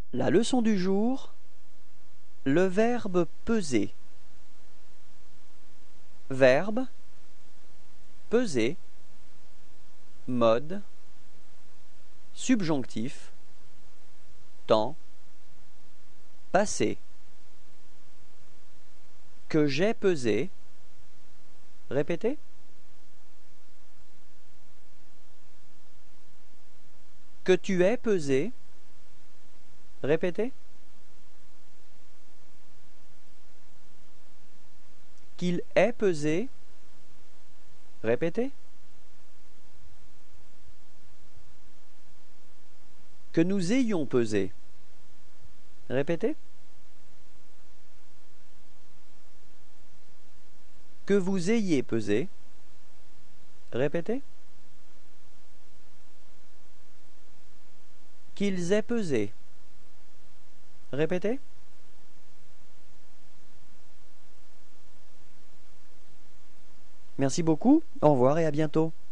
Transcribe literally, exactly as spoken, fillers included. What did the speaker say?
La leçon du jour, le verbe peser. Verbe, peser, mode, subjonctif, temps, passé. Que j'ai pesé. Répétez. Que tu aies pesé. Répétez. Qu'il ait pesé. Répétez. Que nous ayons pesé. Répétez. Que vous ayez pesé. Répétez. Qu'ils aient pesé. Répétez. Merci beaucoup, au revoir et à bientôt.